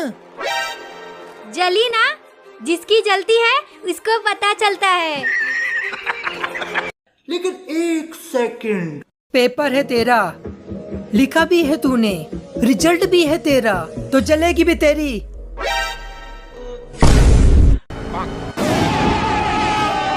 जली ना, जिसकी जलती है उसको पता चलता है। लेकिन एक सेकंड, पेपर है तेरा, लिखा भी है तूने, रिजल्ट भी है तेरा, तो जलेगी भी तेरी